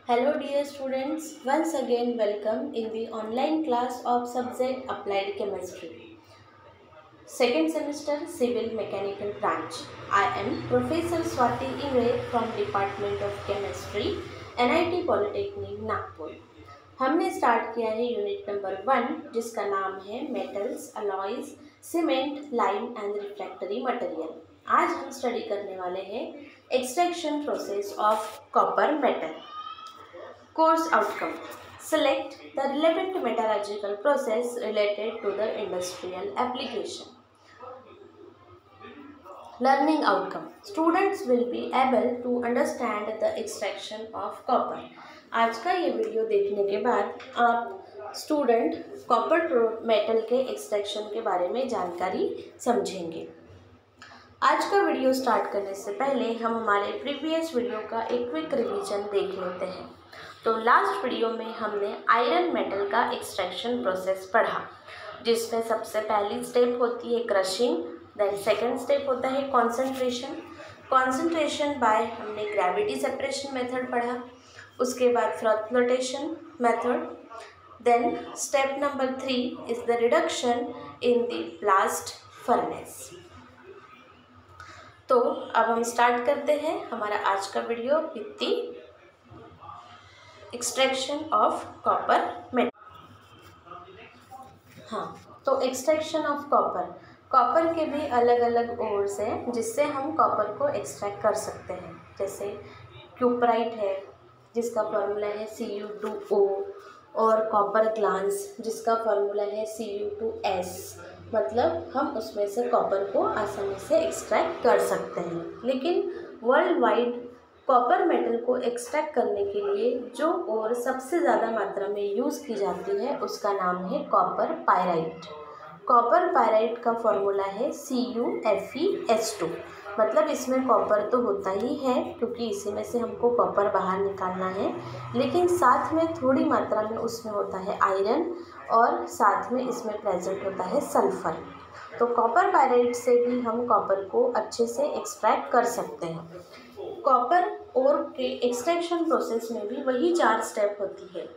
Hello dear students, once again welcome in the online class of subject Applied Chemistry. Second semester Civil Mechanical branch. I am Professor Swati Ingre from Department of Chemistry, NIT Polytechnic Nagpur. हमने start किया है unit number 1 जिसका नाम है metals, alloys, cement, lime and refractory material. आज हम study करने वाले हैं extraction process of copper metal. Course outcome: select the relevant metallurgical process related to the industrial application. Learning outcome: students will be able to understand the extraction of copper. आज का ये video देखने के बाद आप स्टूडेंट कॉपर मेटल के extraction के बारे में जानकारी समझेंगे। आज का वीडियो स्टार्ट करने से पहले हम हमारे प्रीवियस वीडियो का एक क्विक रिवीजन देख लेते हैं। तो लास्ट वीडियो में हमने आयरन मेटल का एक्सट्रैक्शन प्रोसेस पढ़ा, जिसमें सबसे पहली स्टेप होती है क्रशिंग, देन सेकंड स्टेप होता है कॉन्सेंट्रेशन बाय हमने ग्रेविटी सेपरेशन मेथड पढ़ा, उसके बाद flotation method, then step number 3 is the reduction in the blast furnace. तो अब हम स्टार्ट करते हैं हमारा आज का video with the extraction of copper metal. हाँ, तो एक्सट्रैक्शन ऑफ कॉपर के भी अलग अलग ओर्स हैं जिससे हम कॉपर को एक्सट्रैक्ट कर सकते हैं। जैसे क्यूपराइट है जिसका फॉर्मूला है Cu2O, और कॉपर ग्लांस जिसका फॉर्मूला है Cu2S। मतलब हम उसमें से कॉपर को आसानी से एक्सट्रैक्ट कर सकते हैं। लेकिन वर्ल्ड वाइड कॉपर मेटल को एक्सट्रैक्ट करने के लिए जो और सबसे ज़्यादा मात्रा में यूज़ की जाती है उसका नाम है कॉपर पायराइट। कॉपर पायराइट का फॉर्मूला है CuFeS2। मतलब इसमें कॉपर तो होता ही है क्योंकि इसी में से हमको कॉपर बाहर निकालना है, लेकिन साथ में थोड़ी मात्रा में उसमें होता है आयरन और साथ में इसमें प्रेजेंट होता है सल्फर। तो कॉपर पायराइट से भी हम कॉपर को अच्छे से एक्सट्रैक्ट कर सकते हैं। कॉपर ओर के एक्सट्रैक्शन प्रोसेस में भी वही 4 स्टेप होती है।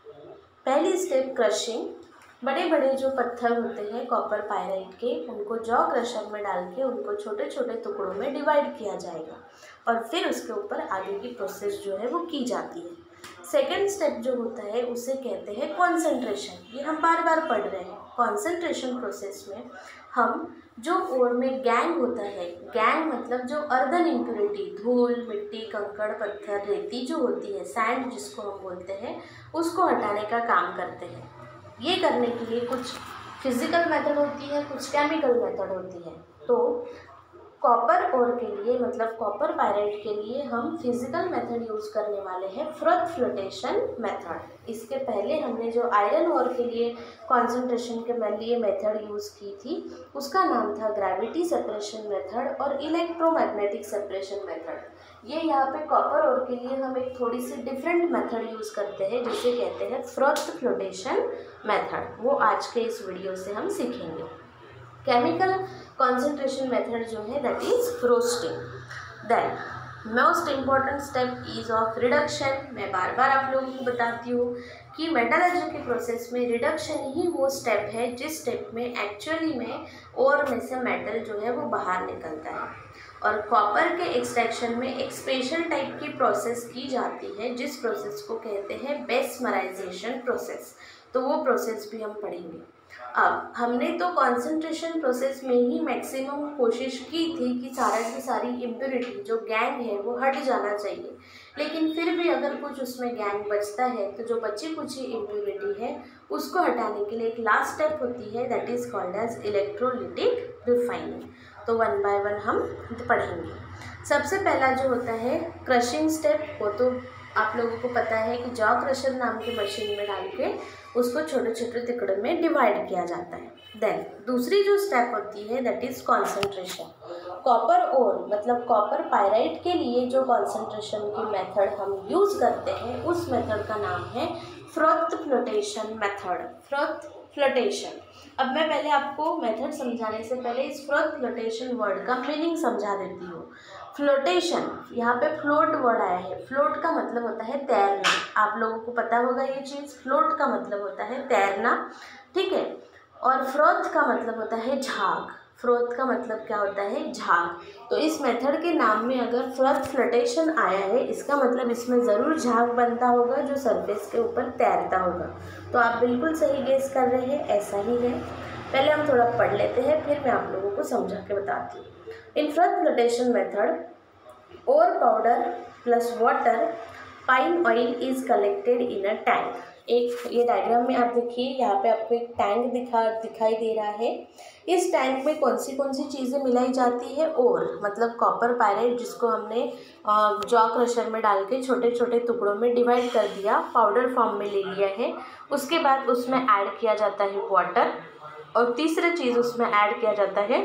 पहली स्टेप क्रशिंग, बड़े बड़े जो पत्थर होते हैं कॉपर पायराइट के उनको जॉ क्रशर में डाल के उनको छोटे छोटे टुकड़ों में डिवाइड किया जाएगा और फिर उसके ऊपर आगे की प्रोसेस जो है वो की जाती है। सेकेंड स्टेप जो होता है उसे कहते हैं कॉन्सेंट्रेशन। ये हम बार बार पढ़ रहे हैं। कॉन्सेंट्रेशन प्रोसेस में हम जो ओर में गैंग होता है, गैंग मतलब जो अर्दन इम्प्योरिटी, धूल, मिट्टी, कंकड़, पत्थर, रेती जो होती है, सैंड जिसको हम बोलते हैं, उसको हटाने का काम करते हैं। ये करने के लिए कुछ फिजिकल मेथड होती है, कुछ केमिकल मेथड होती है। तो कॉपर ओर के लिए मतलब कॉपर पायराइट के लिए हम फिजिकल मेथड यूज़ करने वाले हैं फ्लोटेशन मेथड। इसके पहले हमने जो आयरन ओर के लिए कॉन्सेंट्रेशन के लिए मेथड यूज़ की थी उसका नाम था ग्रेविटी सेपरेशन मेथड और इलेक्ट्रोमैग्नेटिक सेपरेशन मेथड। ये यहाँ पे कॉपर ओर के लिए हम एक थोड़ी सी डिफरेंट मेथड यूज़ करते हैं जिसे कहते हैं फ्लोटेशन मेथड। वो आज के इस वीडियो से हम सीखेंगे। केमिकल कॉन्सेंट्रेशन मेथड जो है that is roasting. Then most important step is of reduction. मैं बार बार आप लोगों को बताती हूँ कि मेटलर्जी के प्रोसेस में रिडक्शन ही वो स्टेप है जिस स्टेप में एक्चुअली में ओर में से मेटल जो है वो बाहर निकलता है। और कॉपर के एक्सट्रैक्शन में एक स्पेशल टाइप की प्रोसेस की जाती है जिस प्रोसेस को कहते हैं बेस्मराइजेशन प्रोसेस। तो वो प्रोसेस भी हम पढ़ेंगे। अब हमने तो कॉन्सेंट्रेशन प्रोसेस में ही मैक्सिमम कोशिश की थी कि सारी इम्प्योरिटी जो गैंग है वो हट जाना चाहिए, लेकिन फिर भी अगर कुछ उसमें गैंग बचता है तो जो बची कुछ इम्प्योरिटी है उसको हटाने के लिए एक लास्ट स्टेप होती है that is called as electrolytic refining. तो 1 बाय 1 हम पढ़ेंगे। सबसे पहला जो होता है क्रशिंग स्टेप, वो तो आप लोगों को पता है कि जॉ क्रशर नाम की मशीन में डाल के उसको छोटे छोटे टुकड़े में डिवाइड किया जाता है। देन दूसरी जो स्टेप होती है that is concentration. Copper ore मतलब कॉपर पायराइट के लिए जो कॉन्सेंट्रेशन की मेथड हम यूज़ करते हैं उस मेथड का नाम है फ्लोटेशन मेथड। फ्लोटेशन। अब मैं पहले आपको मेथड समझाने से पहले इस फ्रोथ फ्लोटेशन वर्ड का मीनिंग समझा देती हूँ। फ्लोटेशन, यहाँ पे फ्लोट वर्ड आया है। फ्लोट का मतलब होता है तैरना, आप लोगों को पता होगा ये चीज़। फ्लोट का मतलब होता है तैरना, ठीक है। और फ्रोथ का मतलब होता है झाग। फ्रोथ का मतलब क्या होता है? झाग। तो इस मेथड के नाम में अगर फ्रोथ फ्लोटेशन आया है, इसका मतलब इसमें ज़रूर झाग बनता होगा जो सरफेस के ऊपर तैरता होगा। तो आप बिल्कुल सही गेस कर रहे हैं, ऐसा ही है। पहले हम थोड़ा पढ़ लेते हैं, फिर मैं आप लोगों को समझा के बताती हूँ। In froth flotation method, ore powder plus water, pine oil is collected in a tank। एक ये डायग्राम में आप देखिए, यहाँ पे आपको एक टैंक दिखाई दे रहा है। इस टैंक में कौन सी चीज़ें मिलाई जाती है? ओर मतलब कॉपर पायरेट, जिसको हमने जॉ क्रशर में डाल के छोटे छोटे टुकड़ों में डिवाइड कर दिया, पाउडर फॉर्म में ले लिया है। उसके बाद उसमें ऐड किया जाता है वाटर, और तीसरी चीज़ उसमें ऐड किया जाता है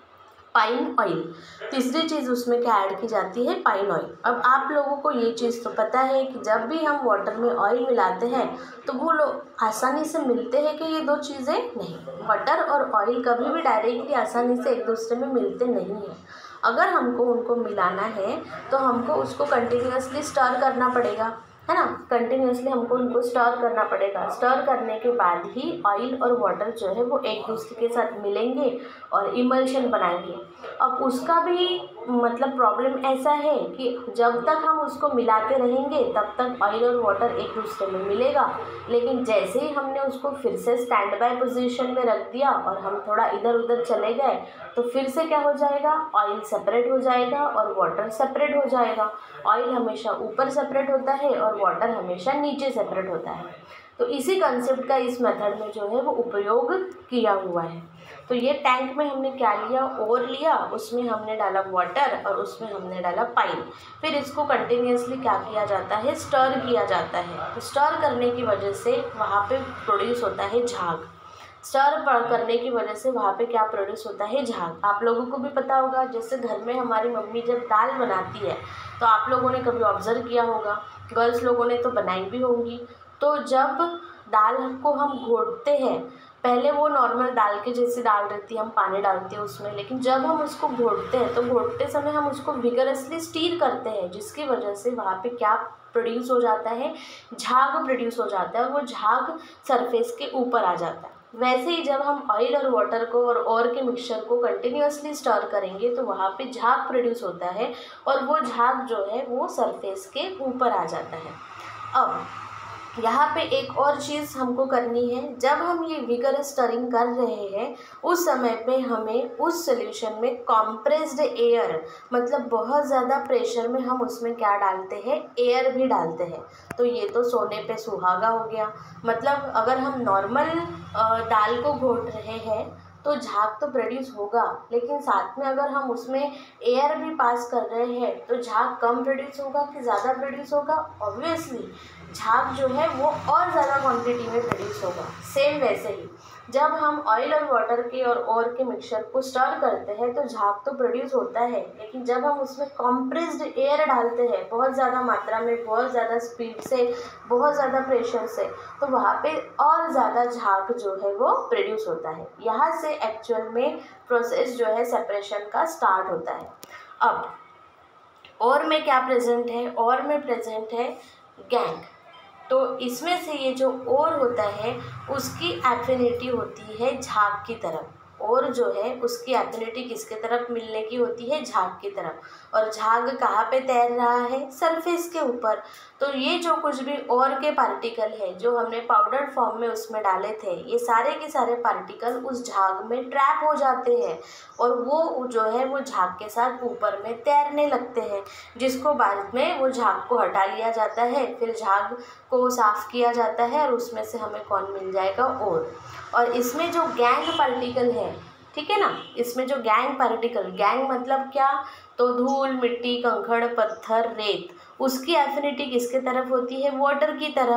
पाइन ऑयल। तीसरी चीज़ उसमें क्या ऐड की जाती है? Pine oil. अब आप लोगों को ये चीज़ तो पता है कि जब भी हम वाटर में ऑयल मिलाते हैं तो वो लोग आसानी से मिलते हैं कि ये दो चीज़ें नहीं। वाटर और ऑयल कभी भी डायरेक्टली आसानी से एक दूसरे में मिलते नहीं हैं। अगर हमको उनको मिलाना है तो हमको उसको कंटिन्यूसली स्टर करना पड़ेगा, है ना। कंटिन्यूसली हमको उनको स्टर करना पड़ेगा। स्टर करने के बाद ही ऑयल और वाटर जो है वो एक दूसरे के साथ मिलेंगे और इमल्शन बनाएंगे। अब उसका भी मतलब प्रॉब्लम ऐसा है कि जब तक हम उसको मिलाते रहेंगे तब तक ऑयल और वाटर एक दूसरे में मिलेगा, लेकिन जैसे ही हमने उसको फिर से स्टैंड बाय पोजीशन में रख दिया और हम थोड़ा इधर उधर चले गए तो फिर से क्या हो जाएगा? ऑयल सेपरेट हो जाएगा और वाटर सेपरेट हो जाएगा। ऑयल हमेशा ऊपर सेपरेट होता है और वाटर हमेशा नीचे सेपरेट होता है। तो इसी कंसेप्ट का इस मेथड में जो है वो उपयोग किया हुआ है। तो ये टैंक में हमने क्या लिया? ओर लिया, उसमें हमने डाला वाटर और उसमें हमने डाला पाइन। फिर इसको कंटिन्यूसली क्या किया जाता है? स्टर किया जाता है। तो स्टर करने की वजह से वहाँ पे प्रोड्यूस होता है झाग। स्टर करने की वजह से वहाँ पे क्या प्रोड्यूस होता है? झाग। आप लोगों को भी पता होगा, जैसे घर में हमारी मम्मी जब दाल बनाती है तो आप लोगों ने कभी ऑब्जर्व किया होगा, गर्ल्स लोगों ने तो बनाई भी होंगी। तो जब दाल को हम घोटते हैं, पहले वो नॉर्मल दाल के जैसी दाल रहती है, हम पानी डालते हैं उसमें, लेकिन जब हम उसको घोटते हैं तो घोटते समय हम उसको विगरसली स्टीर करते हैं, जिसकी वजह से वहाँ पे क्या प्रोड्यूस हो जाता है? झाग प्रोड्यूस हो जाता है। वो झाग सरफेस के ऊपर आ जाता है। वैसे ही जब हम ऑयल और वाटर को और के मिक्सचर को कंटिन्यूसली स्टर करेंगे तो वहाँ पे झाग प्रोड्यूस होता है और वो झाग जो है वो सरफेस के ऊपर आ जाता है। अब यहाँ पे एक और चीज़ हमको करनी है, जब हम ये विगरस स्टरिंग कर रहे हैं उस समय पे हमें उस सॉल्यूशन में कॉम्प्रेस्ड एयर, मतलब बहुत ज़्यादा प्रेशर में हम उसमें क्या डालते हैं? एयर भी डालते हैं। तो ये तो सोने पे सुहागा हो गया। मतलब अगर हम नॉर्मल दाल को घोट रहे हैं तो झाग तो प्रोड्यूस होगा, लेकिन साथ में अगर हम उसमें एयर भी पास कर रहे हैं तो झाग कम प्रोड्यूस होगा कि ज़्यादा प्रोड्यूस होगा? ऑब्वियसली झाग जो है वो और ज़्यादा क्वांटिटी में प्रोड्यूस होगा। सेम वैसे ही जब हम ऑयल और वाटर के और के मिक्सचर को स्टर करते हैं तो झाग तो प्रोड्यूस होता है, लेकिन जब हम उसमें कॉम्प्रेस्ड एयर डालते हैं बहुत ज़्यादा मात्रा में, बहुत ज़्यादा स्पीड से, बहुत ज़्यादा प्रेशर से, तो वहाँ पे और ज़्यादा झाग जो है वो प्रोड्यूस होता है। यहाँ से एक्चुअल में प्रोसेस जो है सेपरेशन का स्टार्ट होता है। अब और में क्या प्रेजेंट है? और में प्रेजेंट है गैंग। तो इसमें से ये जो ओर होता है उसकी एफिनिटी होती है झाग की तरफ, और जो है उसकी एफिनिटी किसके तरफ मिलने की होती है? झाग की तरफ। और झाग कहाँ पे तैर रहा है? सरफेस के ऊपर। तो ये जो कुछ भी और के पार्टिकल है जो हमने पाउडर फॉर्म में उसमें डाले थे, ये सारे के सारे पार्टिकल उस झाग में ट्रैप हो जाते हैं और वो जो है वो झाग के साथ ऊपर में तैरने लगते हैं, जिसको बाद में वो झाग को हटा लिया जाता है। फिर झाग को साफ़ किया जाता है और उसमें से हमें कौन मिल जाएगा? और इसमें जो गैंग पार्टिकल है, ठीक है ना, इसमें जो गैंग पार्टिकल, गैंग मतलब क्या? तो धूल, मिट्टी, कंकड़, पत्थर, रेत, उसकी एफिनिटी किसके तरफ होती है? वाटर की तरफ।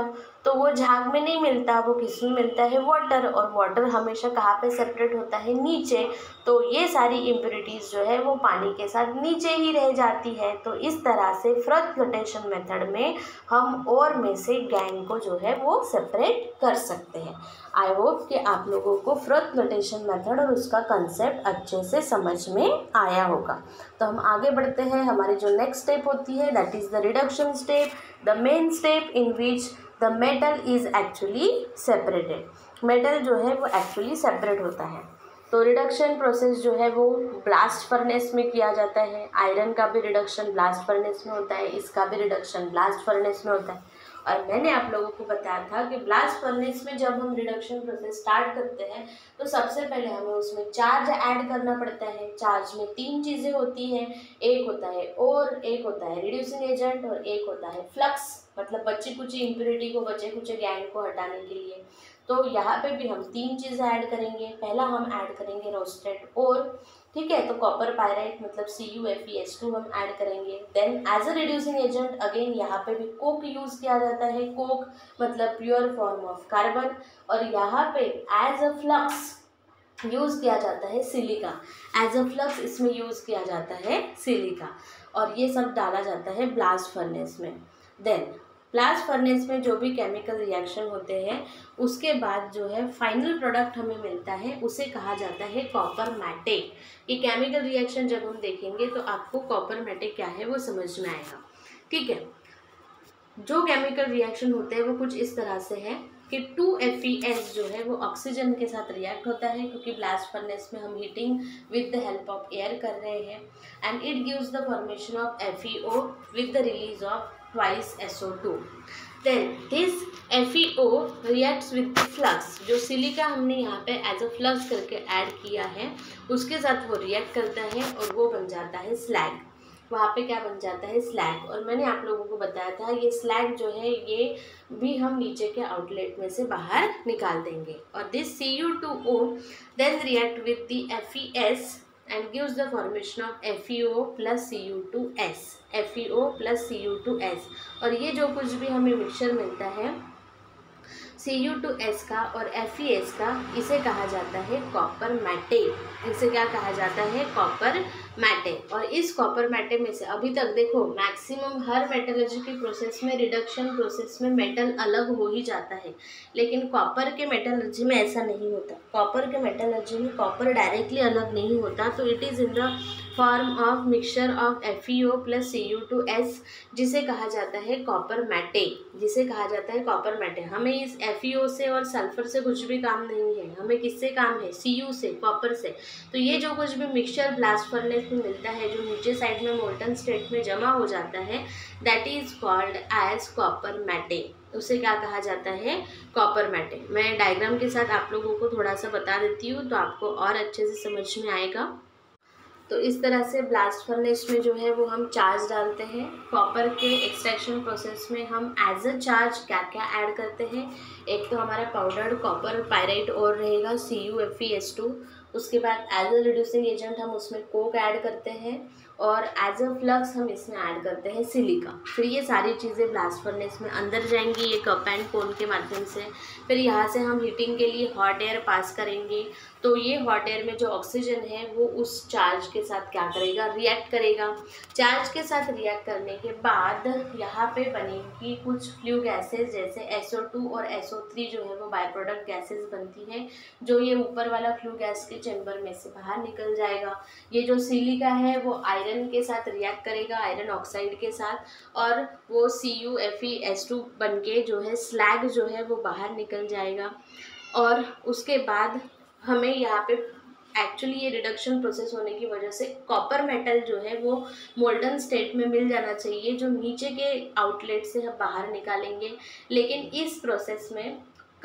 तो वो झाग में नहीं मिलता, वो किस में मिलता है, वाटर, और वाटर हमेशा कहाँ पे सेपरेट होता है, नीचे। तो ये सारी इम्प्योरिटीज़ जो है वो पानी के साथ नीचे ही रह जाती है। तो इस तरह से फ्रॉथ फ्लोटेशन मेथड में हम और में से गैंग को जो है वो सेपरेट कर सकते हैं। आई होप कि आप लोगों को फ्रॉथ फ्लोटेशन मेथड और उसका कंसेप्ट अच्छे से समझ में आया होगा। तो हम आगे बढ़ते हैं। हमारी जो नेक्स्ट स्टेप होती है that is the reduction step, the main step in which the metal is actually separated. Metal जो है वो एक्चुअली सेपरेट होता है। तो रिडक्शन प्रोसेस जो है वो ब्लास्ट फर्नेस में किया जाता है। आयरन का भी रिडक्शन ब्लास्ट फर्नेस में होता है, इसका भी रिडक्शन ब्लास्ट फर्नेस में होता है। और मैंने आप लोगों को बताया था कि ब्लास्ट फर्नेस में जब हम रिडक्शन प्रोसेस स्टार्ट करते हैं तो सबसे पहले हमें उसमें चार्ज ऐड करना पड़ता है। चार्ज में 3 चीज़ें होती हैं, एक होता है और, एक होता है रिड्यूसिंग एजेंट, और एक होता है फ्लक्स, मतलब बची कुची इम्प्योरिटी को, बचे कुचे गैंग को हटाने के लिए। तो यहाँ पे भी हम 3 चीज़ें ऐड करेंगे। पहला हम ऐड करेंगे रोस्टेड ओर, ठीक है, तो कॉपर पायराइट मतलब CuFeS2 हम ऐड करेंगे। Then as a reducing agent again यहाँ पे भी कोक यूज़ किया जाता है। कोक मतलब प्योर फॉर्म ऑफ कार्बन। और यहाँ पे एज अ फ्लक्स यूज़ किया जाता है सिलिका। एज अ फ्लक्स इसमें यूज़ किया जाता है सिलिका, और ये सब डाला जाता है ब्लास्ट फर्नेस में। देन ब्लास्ट फर्नेस में जो भी केमिकल रिएक्शन होते हैं उसके बाद जो है फाइनल प्रोडक्ट हमें मिलता है, उसे कहा जाता है कॉपर मैटे। ये केमिकल रिएक्शन जब हम देखेंगे तो आपको कॉपर मैटे क्या है वो समझ में आएगा, ठीक है। जो केमिकल रिएक्शन होते हैं वो कुछ इस तरह से है कि 2FeS जो है वो ऑक्सीजन के साथ रिएक्ट होता है, क्योंकि ब्लास्ट फर्नेस में हम heating with the help of air कर रहे हैं, and it gives the formation of FeO with the release of twice SO2. Then this FeO reacts with the flux। जो सिलिका हमने यहाँ पे एज अ फ्लक्स करके ऐड किया है उसके साथ वो रिएक्ट करता है और वो बन जाता है स्लैग। वहाँ पे क्या बन जाता है, स्लैग। और मैंने आप लोगों को बताया था ये स्लैग जो है ये भी हम नीचे के आउटलेट में से बाहर निकाल देंगे। और this Cu2O then react with the FeS and gives the formation of FeO plus Cu2S, FeO plus Cu2S। और ये जो कुछ भी हमें मिक्सचर मिलता है Cu2S का और FeS का, इसे कहा जाता है कॉपर मैटे। इसे क्या कहा जाता है, कॉपर मैटे। और इस कॉपर मैटे में से अभी तक देखो मैक्सिमम हर मेटलर्जी के प्रोसेस में, रिडक्शन प्रोसेस में मेटल अलग हो ही जाता है, लेकिन कॉपर के मेटलर्जी में ऐसा नहीं होता। कॉपर के मेटलर्जी में कॉपर डायरेक्टली अलग नहीं होता, तो it is in the form of mixture of FeO plus Cu2S, जिसे कहा जाता है कॉपर मैटे, जिसे कहा जाता है कॉपर मैटे। हमें इस FeO से और सल्फर से कुछ भी काम नहीं है, हमें किससे काम है, Cu से, कॉपर से। तो ये जो कुछ भी मिक्सचर ब्लास्ट फर्नेस में मिलता है जो नीचे साइड में मोल्टन स्टेट में जमा हो जाता है, that is called as copper matte. उसे क्या कहा जाता है, कॉपर मैटे। मैं डायग्राम के साथ आप लोगों को थोड़ा सा बता देती हूँ तो आपको और अच्छे से समझ में आएगा। तो इस तरह से ब्लास्ट फर्नेस में जो है वो हम चार्ज डालते हैं। कॉपर के एक्सट्रैक्शन प्रोसेस में हम एज अ चार्ज क्या क्या ऐड करते हैं, एक तो हमारा पाउडर्ड कॉपर पायराइट और रहेगा CuFeS2। उसके बाद एज अ रिड्यूसिंग एजेंट हम उसमें कोक ऐड करते हैं, और एज अ फ्लक्स हम इसमें ऐड करते हैं सिलिका। फिर ये सारी चीज़ें ब्लास्ट फर्नेस में अंदर जाएंगी ये कप एंड कोन के माध्यम से। फिर यहाँ से हम हीटिंग के लिए हॉट एयर पास करेंगे, तो ये हॉट एयर में जो ऑक्सीजन है वो उस चार्ज के साथ क्या करेगा, रिएक्ट करेगा। चार्ज के साथ रिएक्ट करने के बाद यहाँ पे बनेगी कुछ फ्लू गैसेज, जैसे SO2 और SO3 जो है वो बाय प्रोडक्ट गैसेज बनती हैं, जो ये ऊपर वाला फ्लू गैस के चैम्बर में से बाहर निकल जाएगा। ये जो सिलिका है वो आयरन के साथ रिएक्ट करेगा, आयरन ऑक्साइड के साथ, और वो CuFeS2 बन के जो है स्लैग जो है वो बाहर निकल जाएगा। और उसके बाद हमें यहाँ पे एक्चुअली ये रिडक्शन प्रोसेस होने की वजह से कॉपर मेटल जो है वो मोल्टन स्टेट में मिल जाना चाहिए, जो नीचे के आउटलेट से हम बाहर निकालेंगे। लेकिन इस प्रोसेस में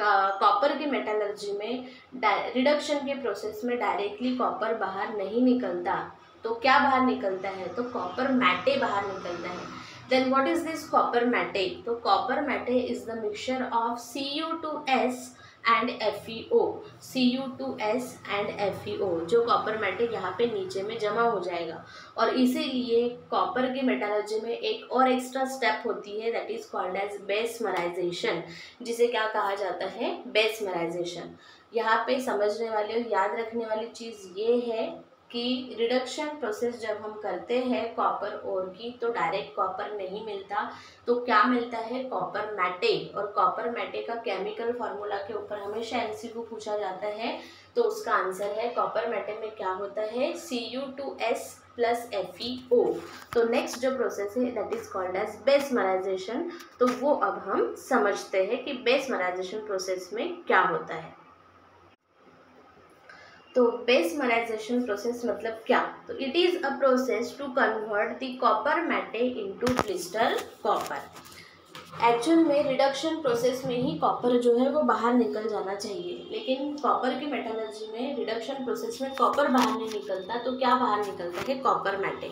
कॉपर के मेटलर्जी में रिडक्शन के प्रोसेस में डायरेक्टली कॉपर बाहर नहीं निकलता, तो क्या बाहर निकलता है, तो कॉपर मैटे बाहर निकलता है। Then what is this copper matte, तो copper matte is the mixture of Cu2S and FeO, Cu2S and FeO, जो कॉपर मेटल यहाँ पे नीचे में जमा हो जाएगा। और इसीलिए कॉपर के मेटालर्जी में एक और एक्स्ट्रा स्टेप होती है, that is called as bessemerization, जिसे क्या कहा जाता है, बेसमराइजेशन। यहाँ पे समझने वाली और याद रखने वाली चीज़ ये है कि रिडक्शन प्रोसेस जब हम करते हैं कॉपर ओर की, तो डायरेक्ट कॉपर नहीं मिलता, तो क्या मिलता है, कॉपर मैटे। और कॉपर मैटे का केमिकल फार्मूला के ऊपर हमेशा MCQ पूछा जाता है, तो उसका आंसर है कॉपर मैटे में क्या होता है, Cu2S प्लस FeO। तो नेक्स्ट जो प्रोसेस है that is called as bessemerization. तो वो अब हम समझते हैं कि बेसमराइजेशन प्रोसेस में क्या होता है। तो बेसमराइजेशन प्रोसेस मतलब क्या, तो it is a process to convert the copper matte into crystal copper. Actual में रिडक्शन प्रोसेस में ही कॉपर जो है वो बाहर निकल जाना चाहिए, लेकिन कॉपर के मेटालर्जी में रिडक्शन प्रोसेस में कॉपर बाहर नहीं निकलता, तो क्या बाहर निकलता है, कॉपर मैटे।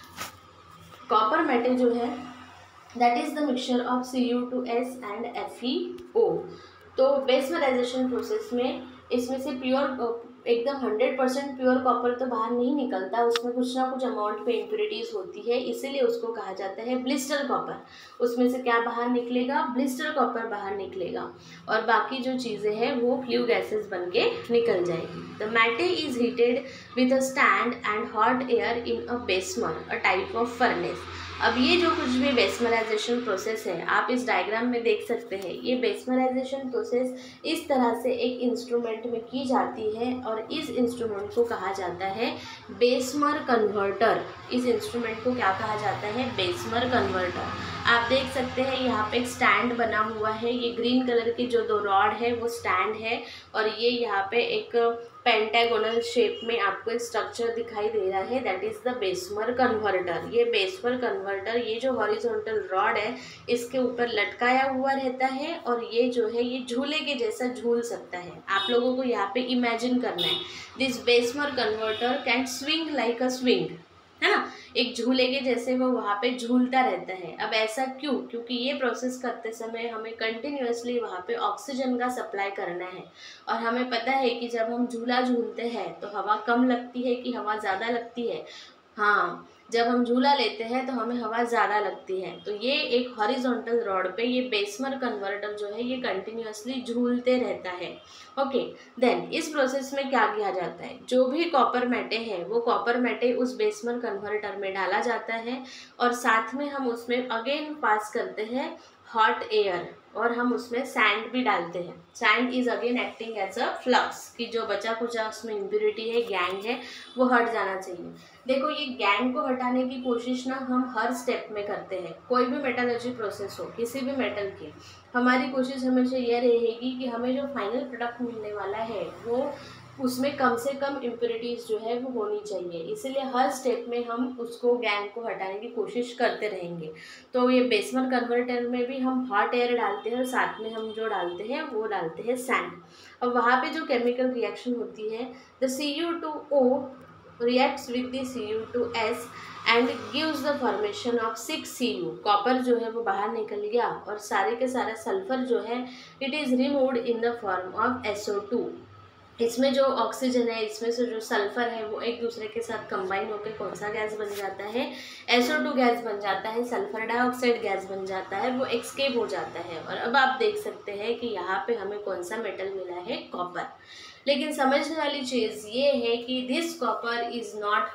कॉपर मैटे जो है that is the mixture of Cu2S and FeO। तो बेसमराइजेशन प्रोसेस में इसमें से प्योर एकदम 100% प्योर कॉपर तो बाहर नहीं निकलता, उसमें कुछ ना कुछ अमाउंट पे इम्प्योरिटीज़ होती है, इसीलिए उसको कहा जाता है ब्लिस्टर कॉपर। उसमें से क्या बाहर निकलेगा, ब्लिस्टर कॉपर बाहर निकलेगा, और बाकी जो चीज़ें हैं वो फ्लू गैसेस बन के निकल जाएगी। The matte is heated with a stand and hot air in a bessemer, a type of furnace. अब ये जो कुछ भी बेसमराइजेशन प्रोसेस है, आप इस डायग्राम में देख सकते हैं, ये बेसमराइजेशन प्रोसेस इस तरह से एक इंस्ट्रूमेंट में की जाती है, और इस इंस्ट्रूमेंट को कहा जाता है बेसमर कन्वर्टर। इस इंस्ट्रूमेंट को क्या कहा जाता है, बेसमर कन्वर्टर। आप देख सकते हैं यहाँ पे एक स्टैंड बना हुआ है, ये ग्रीन कलर की जो दो रॉड है वो स्टैंड है, और ये यहाँ पे एक पेंटागोनल शेप में आपको एक स्ट्रक्चर दिखाई दे रहा है, that is the bessemer converter. ये बेसमर कन्वर्टर, ये जो हॉरिजॉन्टल रॉड है इसके ऊपर लटकाया हुआ रहता है, और ये जो है ये झूले के जैसा झूल सकता है। आप लोगों को यहाँ पे इमेजिन करना है, this bessemer converter can swing like a swing, है ना, एक झूले के जैसे वो वहाँ पे झूलता रहता है। अब ऐसा क्यों, क्योंकि ये प्रोसेस करते समय हमें कंटिन्यूअसली वहाँ पे ऑक्सीजन का सप्लाई करना है, और हमें पता है कि जब हम झूला झूलते हैं तो हवा कम लगती है कि हवा ज़्यादा लगती है, हाँ, जब हम झूला लेते हैं तो हमें हवा ज़्यादा लगती है। तो ये एक हॉरिजॉन्टल रॉड पे ये बेसमर कन्वर्टर जो है ये कंटिन्यूअसली झूलते रहता है। ओके, देन इस प्रोसेस में क्या किया जाता है, जो भी कॉपर मैटे है वो कॉपर मैटे उस बेसमर कन्वर्टर में डाला जाता है, और साथ में हम उसमें अगेन पास करते हैं हॉट एयर, और हम उसमें सैंड भी डालते हैं। Sand is again acting as a flux, कि जो बचा कुचा उसमें इम्प्योरिटी है, गैंग है, वो हट जाना चाहिए। देखो ये गैंग को हटाने की कोशिश ना हम हर स्टेप में करते हैं, कोई भी मेटलर्जी प्रोसेस हो किसी भी मेटल की, हमारी कोशिश हमेशा यह रहेगी कि हमें जो फाइनल प्रोडक्ट मिलने वाला है वो उसमें कम से कम इम्प्योरिटीज़ जो है वो होनी चाहिए, इसीलिए हर स्टेप में हम उसको गैंग को हटाने की कोशिश करते रहेंगे। तो ये बेसमर कन्वर्टर में भी हम हॉट एयर डालते हैं, और साथ में हम जो डालते हैं वो डालते हैं सैंड। अब वहाँ पे जो केमिकल रिएक्शन होती है, the Cu2O reacts with the Cu2S and gives the formation of 6Cu। Copper जो है वो बाहर निकल गया, और सारे के सारा सल्फर जो है it is removed in the form of SO2। इसमें जो ऑक्सीजन है, इसमें से जो सल्फर है वो एक दूसरे के साथ कंबाइन होकर कौन सा गैस बन जाता है, SO2 गैस बन जाता है, सल्फर डाइऑक्साइड गैस बन जाता है, वो एक्सकेप हो जाता है। और अब आप देख सकते हैं कि यहाँ पे हमें कौन सा मेटल मिला है, कॉपर। लेकिन समझने वाली चीज़ ये है कि this copper is not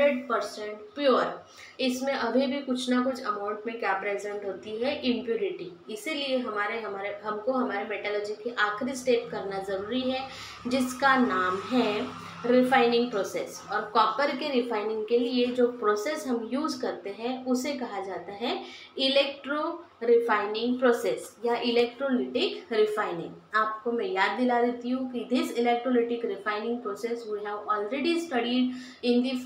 100% pure, इसमें अभी भी कुछ ना कुछ अमाउंट में क्या प्रेजेंट होती है, इम्प्योरिटी। इसीलिए हमको हमारे मेटलर्जी की आखिरी स्टेप करना ज़रूरी है, जिसका नाम है रिफाइनिंग प्रोसेस। और कॉपर के रिफाइनिंग के लिए जो प्रोसेस हम यूज़ करते हैं उसे कहा जाता है इलेक्ट्रो रिफाइनिंग प्रोसेस या इलेक्ट्रोलिटिक रिफाइनिंग। आपको मैं याद दिला देती हूँ कि this electrolytic refining process we have already studied in the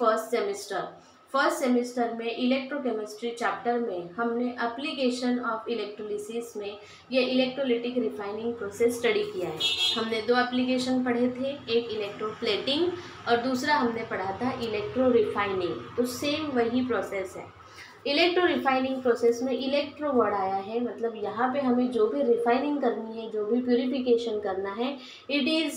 first semester में इलेक्ट्रोकेमिस्ट्री चैप्टर में हमने एप्लीकेशन ऑफ इलेक्ट्रोलिसिस में ये इलेक्ट्रोलिटिक रिफाइनिंग प्रोसेस स्टडी किया है। हमने दो एप्लीकेशन पढ़े थे, एक इलेक्ट्रोप्लेटिंग और दूसरा हमने पढ़ा था इलेक्ट्रो रिफाइनिंग। तो सेम वही प्रोसेस है। इलेक्ट्रो रिफाइनिंग प्रोसेस में इलेक्ट्रो वर्ड आया है, मतलब यहाँ पे हमें जो भी रिफाइनिंग करनी है, जो भी प्यूरिफिकेशन करना है, it is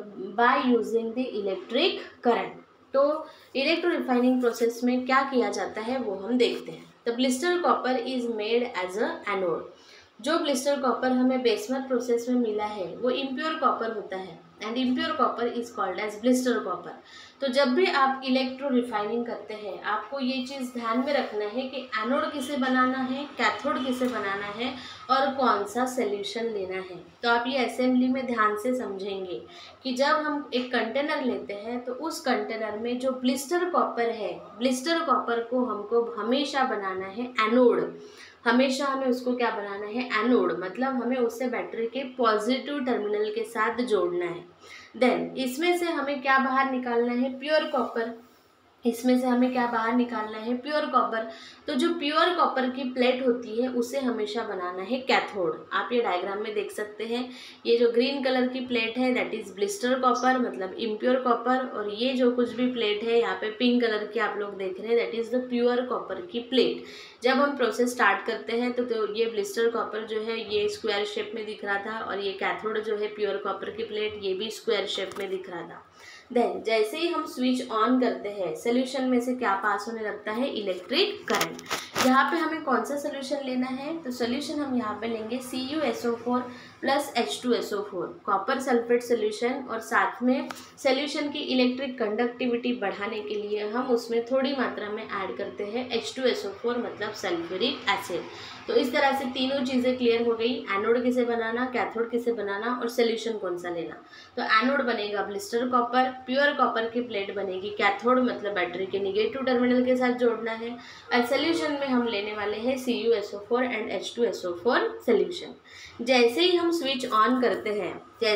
by using the electric current. तो इलेक्ट्रो रिफाइनिंग प्रोसेस में क्या किया जाता है वो हम देखते हैं। The blister copper is made as a anode. जो ब्लिस्टर कॉपर हमें बेसमेंट प्रोसेस में मिला है वो इम्प्योर कॉपर होता है, and impure copper is called as blister copper. तो जब भी आप इलेक्ट्रो रिफाइनिंग करते हैं, आपको ये चीज़ ध्यान में रखना है कि एनोड किसे बनाना है, कैथोड किसे बनाना है, और कौन सा सोल्यूशन लेना है। तो आप ये असेंबली में ध्यान से समझेंगे कि जब हम एक कंटेनर लेते हैं तो उस कंटेनर में जो ब्लिस्टर कॉपर है, ब्लिस्टर कॉपर को हमको हमेशा बनाना है एनोड। हमेशा हमें उसको क्या बनाना है, एनोड, मतलब हमें उससे बैटरी के पॉजिटिव टर्मिनल के साथ जोड़ना है। देन इसमें से हमें क्या बाहर निकालना है, प्योर कॉपर। इसमें से हमें क्या बाहर निकालना है, प्योर कॉपर। तो जो प्योर कॉपर की प्लेट होती है उसे हमेशा बनाना है कैथोड। आप ये डायग्राम में देख सकते हैं, ये जो ग्रीन कलर की प्लेट है दैट इज ब्लिस्टर कॉपर, मतलब इम्प्योर कॉपर, और ये जो कुछ भी प्लेट है यहाँ पे पिंक कलर की आप लोग देख रहे हैं that is the pure copper की प्लेट। जब हम प्रोसेस स्टार्ट करते हैं तो ये ब्लिस्टर कॉपर जो है ये स्क्वायर शेप में दिख रहा था, और ये कैथोड जो है प्योर कॉपर की प्लेट ये भी स्क्वायर शेप में दिख रहा था। देन जैसे ही हम स्विच ऑन करते हैं, सोल्यूशन में से क्या पास होने लगता है, इलेक्ट्रिक करंट। यहाँ पे हमें कौन सा सोल्यूशन लेना है, तो सोल्यूशन हम यहाँ पे लेंगे CuSO4 plus H2SO4 copper sulphate solution, और साथ में सोल्यूशन की इलेक्ट्रिक कंडक्टिविटी बढ़ाने के लिए हम उसमें थोड़ी मात्रा में ऐड करते हैं H2SO4 मतलब सल्फ्यूरिक एसिड। तो इस तरह से तीनों चीज़ें क्लियर हो गई, एनोड किसे बनाना, कैथोड किसे बनाना, और सोल्यूशन कौन सा लेना। तो एनोड बनेगा ब्लिस्टर कॉपर, प्योर कॉपर की प्लेट बनेगी कैथोड, मतलब बैटरी के निगेटिव टर्मिनल के साथ जोड़ना है, और सोल्यूशन में हम लेने वाले हैं CuSO4 एंड H2SO4 सोल्यूशन। जैसे ही हम स्विच ऑन करते हैं,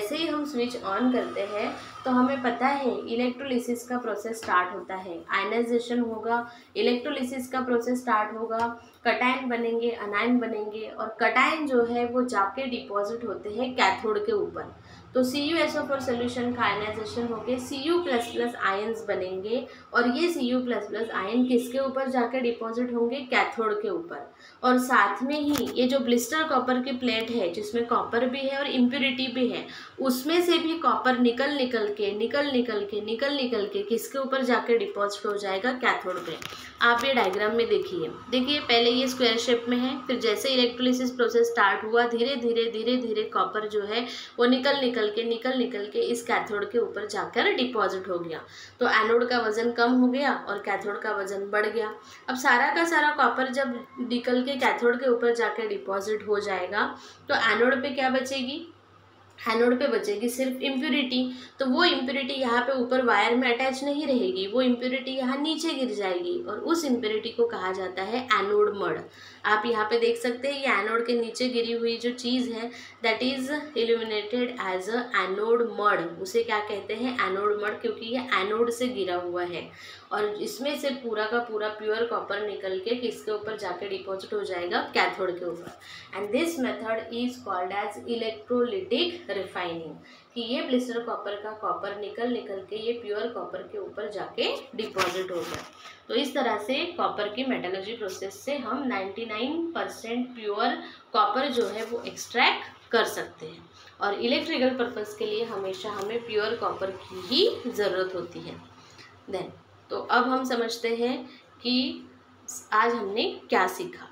तो हमें पता है इलेक्ट्रोलिसिस का प्रोसेस स्टार्ट होता है, आयनाइजेशन होगा, इलेक्ट्रोलिसिस का प्रोसेस स्टार्ट होगा, कटायन बनेंगे, अनायन बनेंगे, और कटायन जो है वो जाके डिपॉजिट होते हैं कैथोड के ऊपर। तो CuSO4 सोल्यूशन का आयनाइजेशन होकर Cu++ आयन्स बनेंगे, और ये Cu++ आयन किसके ऊपर जाकर डिपॉजिट होंगे, कैथोड के ऊपर। और साथ में ही ये जो ब्लिस्टर कॉपर की प्लेट है जिसमें कॉपर भी है और इम्प्योरिटी भी है, उसमें से भी कॉपर निकल के किसके ऊपर जाकर डिपॉजिट हो जाएगा, कैथोड पे। आप ये डायग्राम में देखिए पहले ये स्क्वायर शेप में है, फिर जैसे इलेक्ट्रोलिसिस प्रोसेस स्टार्ट हुआ धीरे धीरे कॉपर जो है वो निकल के इस कैथोड के ऊपर जाकर डिपॉजिट हो गया। तो एनोड का वजन कम हो गया और कैथोड का वजन बढ़ गया। अब सारा का सारा कॉपर जब निकल के कैथोड के ऊपर जाकर डिपॉजिट हो जाएगा तो एनोड पे क्या बचेगी, एनोड पे बचेगी सिर्फ इम्प्योरिटी। तो वो इम्प्योरिटी यहाँ पे ऊपर वायर में अटैच नहीं रहेगी, वो इम्प्योरिटी यहाँ नीचे गिर जाएगी, और उस इम्प्योरिटी को कहा जाता है एनोड मड। आप यहाँ पे देख सकते हैं ये एनोड के नीचे गिरी हुई जो चीज़ है that is illuminated as a anode mud. उसे क्या कहते हैं, एनोड मड, क्योंकि ये एनोड से गिरा हुआ है, और इसमें से पूरा का पूरा प्योर कॉपर निकल के किसके ऊपर जाके डिपॉजिट हो जाएगा, कैथोड के ऊपर। And this method is called as electrolytic refining, कि ये ब्लिस्टर कॉपर का कॉपर निकल के ये प्योर कॉपर के ऊपर जाके डिपॉजिट हो गया। तो इस तरह से कॉपर की मेटलर्जी प्रोसेस से हम 99% प्योर कॉपर जो है वो एक्सट्रैक्ट कर सकते हैं, और इलेक्ट्रिकल पर्पस के लिए हमेशा हमें प्योर कॉपर की ही ज़रूरत होती है। देन तो अब हम समझते हैं कि आज हमने क्या सीखा।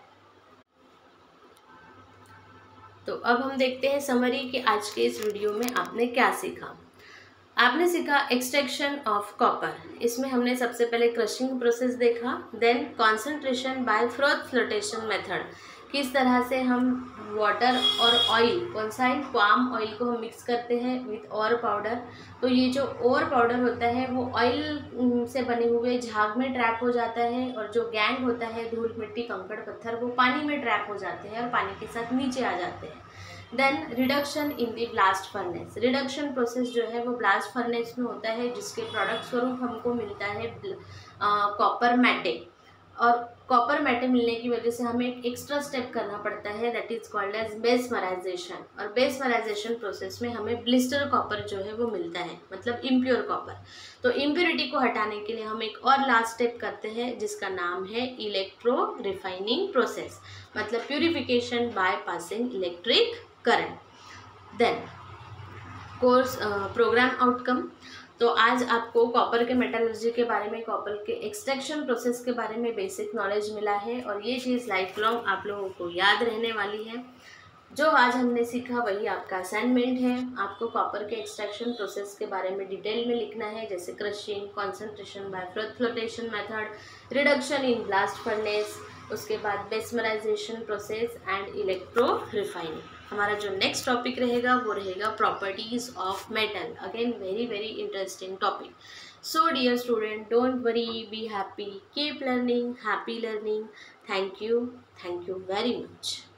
तो अब हम देखते हैं समरी कि आज के इस वीडियो में आपने क्या सीखा। आपने सीखा एक्सट्रैक्शन ऑफ कॉपर। इसमें हमने सबसे पहले क्रशिंग प्रोसेस देखा, then concentration by froth flotation method, किस तरह से हम वाटर और ऑयल, कौन सा है, पाम ऑयल को हम मिक्स करते हैं विथ और पाउडर। तो ये जो और पाउडर होता है वो ऑयल से बने हुए झाग में ट्रैप हो जाता है, और जो गैंग होता है धूल मिट्टी कंकड़ पत्थर वो पानी में ट्रैप हो जाते हैं और पानी के साथ नीचे आ जाते हैं। Then reduction in the blast furnace. Reduction process जो है वो ब्लास्ट फर्नेस में होता है, जिसके प्रोडक्ट स्वरूप हमको मिलता है कॉपर मैटे। और कॉपर मेटल मिलने की वजह से हमें एक एक्स्ट्रा स्टेप करना पड़ता है, that is called as bessemerization. और बेसमराइजेशन प्रोसेस में हमें ब्लिस्टर कॉपर जो है वो मिलता है, मतलब इम्प्योर कॉपर। तो इम्प्योरिटी को हटाने के लिए हम एक और लास्ट स्टेप करते हैं जिसका नाम है इलेक्ट्रो रिफाइनिंग प्रोसेस, मतलब purification by passing electric current. Then course program outcome. तो आज आपको कॉपर के मेटलर्जी के बारे में, कॉपर के एक्सट्रैक्शन प्रोसेस के बारे में बेसिक नॉलेज मिला है और ये चीज़ लाइफ लॉन्ग आप लोगों को याद रहने वाली है। जो आज हमने सीखा वही आपका असाइनमेंट है। आपको कॉपर के एक्सट्रैक्शन प्रोसेस के बारे में डिटेल में लिखना है, जैसे crushing, concentration by flotation method, reduction in blast furnace, उसके बाद bessemerization process and electro refining. हमारा जो नेक्स्ट टॉपिक रहेगा वो रहेगा properties of metal. Again very very interesting topic. So dear student, don't worry, be happy, keep learning, happy learning. Thank you very much.